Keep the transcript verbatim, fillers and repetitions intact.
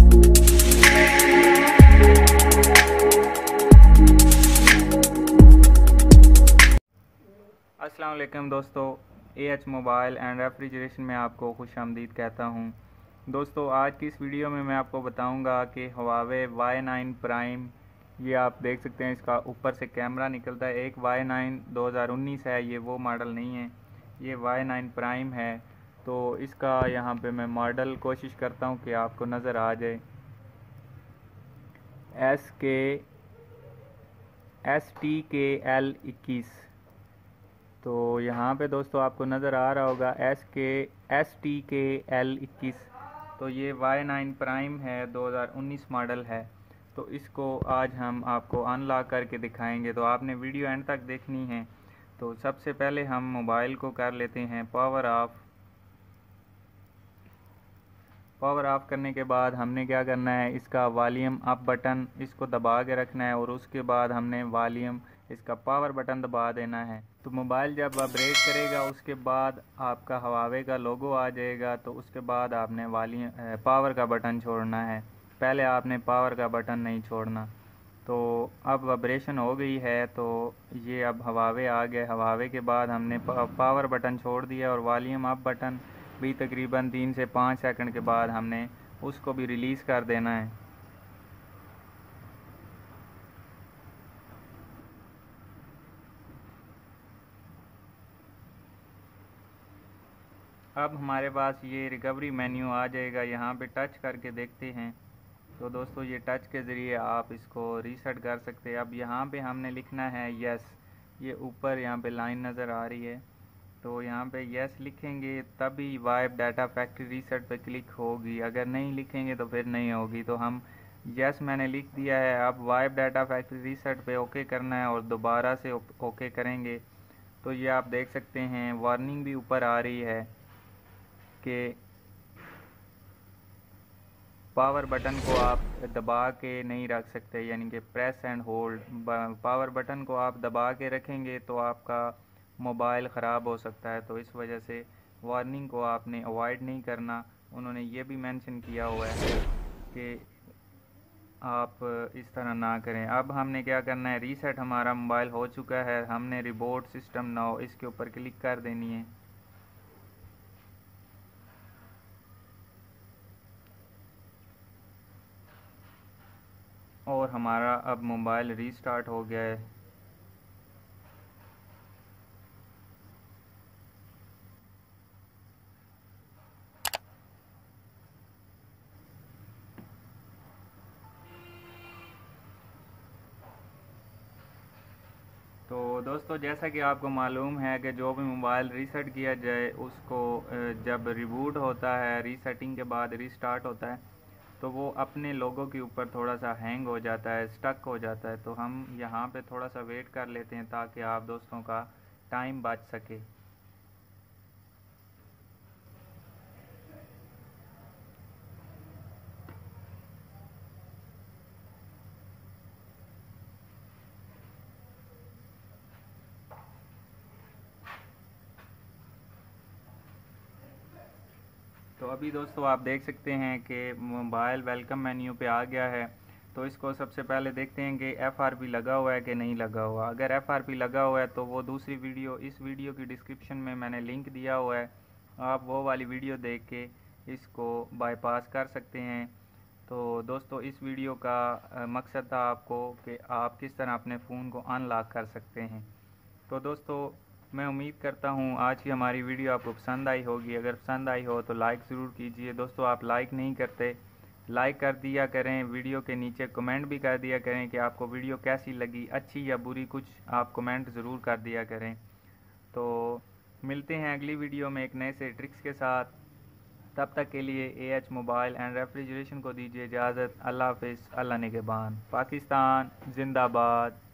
अस्सलाम वालेकुम दोस्तों, A H mobile and refrigeration में आपको खुश आमदीद कहता हूँ। दोस्तों, आज की इस वीडियो में मैं आपको बताऊँगा कि हुआवे वाई नाइन प्राइम, ये आप देख सकते हैं, इसका ऊपर से कैमरा निकलता है। एक वाई नाइन दो हज़ार उन्नीस है, ये वो मॉडल नहीं है, ये वाई नाइन प्राइम है। तो इसका यहाँ पे मैं मॉडल कोशिश करता हूँ कि आपको नज़र आ जाए। एस के एस टी के एल इक्कीस, तो यहाँ पे दोस्तों आपको नज़र आ रहा होगा एस के एस टी के एल इक्कीस। तो ये वाई नाइन प्राइम है, दो हज़ार उन्नीस मॉडल है। तो इसको आज हम आपको अनलॉक करके दिखाएंगे, तो आपने वीडियो एंड तक देखनी है। तो सबसे पहले हम मोबाइल को कर लेते हैं पावर ऑफ। पावर ऑफ करने के बाद हमने क्या करना है, इसका वॉल्यूम अप बटन इसको दबा के रखना है और उसके बाद हमने वॉल्यूम इसका पावर बटन दबा देना है। तो मोबाइल जब वाइब्रेट करेगा उसके बाद आपका हुआवे का लोगो आ जाएगा। तो उसके बाद आपने वॉल्यूम पावर का बटन छोड़ना है, पहले आपने पावर का बटन नहीं छोड़ना। तो अब वाइब्रेशन हो गई है, तो ये अब हुआवे आ गए। हुआवे के बाद हमने पावर बटन छोड़ दिया और वॉल्यूम अप बटन भी तकरीबन तीन से पाँच सेकंड के बाद हमने उसको भी रिलीज़ कर देना है। अब हमारे पास ये रिकवरी मेन्यू आ जाएगा, यहाँ पे टच करके देखते हैं। तो दोस्तों, ये टच के ज़रिए आप इसको रीसेट कर सकते हैं। अब यहाँ पे हमने लिखना है यस, ये ऊपर यहाँ पे लाइन नज़र आ रही है, तो यहाँ पे यस लिखेंगे तभी वाइप डाटा फैक्ट्री रीसेट पे क्लिक होगी, अगर नहीं लिखेंगे तो फिर नहीं होगी। तो हम यस मैंने लिख दिया है। अब वाइप डाटा फैक्ट्री रीसेट पे ओके करना है और दोबारा से ओके करेंगे। तो ये आप देख सकते हैं वार्निंग भी ऊपर आ रही है कि पावर बटन को आप दबा के नहीं रख सकते, यानी कि press and hold. Power button को आप दबा के रखेंगे तो आपका मोबाइल ख़राब हो सकता है, तो इस वजह से वार्निंग को आपने अवॉइड नहीं करना। उन्होंने ये भी मेंशन किया हुआ है कि आप इस तरह ना करें। अब हमने क्या करना है, रीसेट हमारा मोबाइल हो चुका है, हमने रिबूट सिस्टम नाउ इसके ऊपर क्लिक कर देनी है। और हमारा अब मोबाइल रीस्टार्ट हो गया है। तो दोस्तों, जैसा कि आपको मालूम है कि जो भी मोबाइल रीसेट किया जाए उसको जब रिबूट होता है, रीसेटिंग के बाद रीस्टार्ट होता है, तो वो अपने लोगों के ऊपर थोड़ा सा हैंग हो जाता है, स्टक हो जाता है। तो हम यहाँ पे थोड़ा सा वेट कर लेते हैं ताकि आप दोस्तों का टाइम बच सके। तो अभी दोस्तों आप देख सकते हैं कि मोबाइल वेलकम मेन्यू पे आ गया है। तो इसको सबसे पहले देखते हैं कि एफ आर पी लगा हुआ है कि नहीं लगा हुआ। अगर एफ आर पी लगा हुआ है तो वो दूसरी वीडियो, इस वीडियो की डिस्क्रिप्शन में मैंने लिंक दिया हुआ है, आप वो वाली वीडियो देख के इसको बाईपास कर सकते हैं। तो दोस्तों, इस वीडियो का मकसद था आपको कि आप किस तरह अपने फ़ोन को अनलॉक कर सकते हैं। तो दोस्तों, मैं उम्मीद करता हूँ आज की हमारी वीडियो आपको पसंद आई होगी। अगर पसंद आई हो तो लाइक ज़रूर कीजिए। दोस्तों, आप लाइक नहीं करते, लाइक कर दिया करें। वीडियो के नीचे कमेंट भी कर दिया करें कि आपको वीडियो कैसी लगी, अच्छी या बुरी, कुछ आप कमेंट ज़रूर कर दिया करें। तो मिलते हैं अगली वीडियो में एक नए से ट्रिक्स के साथ। तब तक के लिए A H mobile and refrigeration को दीजिए इजाज़त। अल्लाह हाफ़िज़, अल्लाह निगहबान। पाकिस्तान जिंदाबाद।